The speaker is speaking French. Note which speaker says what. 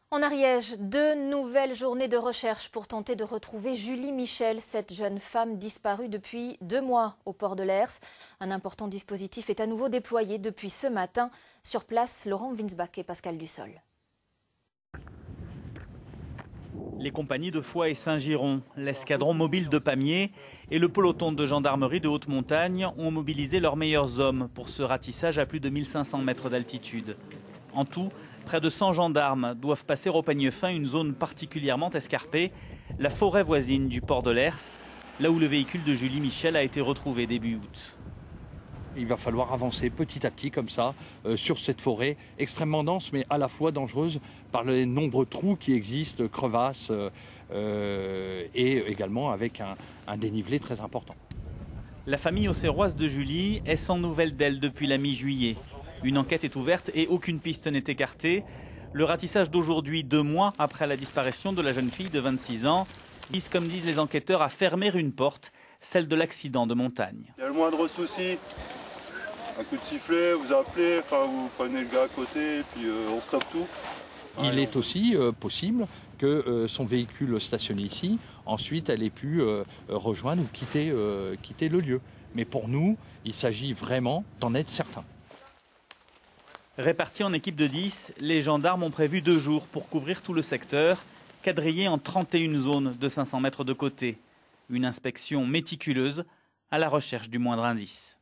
Speaker 1: En Ariège, 2 nouvelles journées de recherche pour tenter de retrouver Julie Michel, cette jeune femme disparue depuis 2 mois au port de l'Hers. Un important dispositif est à nouveau déployé depuis ce matin. Sur place, Laurent Winsbach et Pascal Dussol.
Speaker 2: Les compagnies de Foix et Saint-Giron, l'escadron mobile de Pamiers et le peloton de gendarmerie de haute montagne ont mobilisé leurs meilleurs hommes pour ce ratissage à plus de 1500 mètres d'altitude. En tout, près de 100 gendarmes doivent passer au peigne fin une zone particulièrement escarpée, la forêt voisine du port de l'Hers, là où le véhicule de Julie Michel a été retrouvé début août.
Speaker 3: Il va falloir avancer petit à petit comme ça sur cette forêt extrêmement dense mais à la fois dangereuse par les nombreux trous qui existent, crevasses et également avec un dénivelé très important.
Speaker 2: La famille auxerroise de Julie est sans nouvelles d'elle depuis la mi-juillet. Une enquête est ouverte et aucune piste n'est écartée. Le ratissage d'aujourd'hui, 2 mois après la disparition de la jeune fille de 26 ans, vise, comme disent les enquêteurs, à fermer une porte, celle de l'accident de montagne.
Speaker 4: Il y a le moindre souci, un coup de sifflet, vous appelez, vous prenez le gars à côté et puis on stoppe tout.
Speaker 3: Il est aussi possible que son véhicule stationné ici, ensuite elle ait pu rejoindre ou quitter le lieu. Mais pour nous, il s'agit vraiment d'en être certain.
Speaker 2: Répartis en équipe de 10, les gendarmes ont prévu 2 jours pour couvrir tout le secteur, quadrillé en 31 zones de 500 mètres de côté. Une inspection méticuleuse à la recherche du moindre indice.